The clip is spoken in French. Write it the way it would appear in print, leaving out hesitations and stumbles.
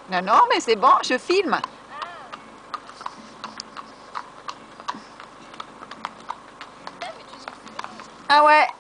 Non, non, mais c'est bon, je filme. Ah ouais.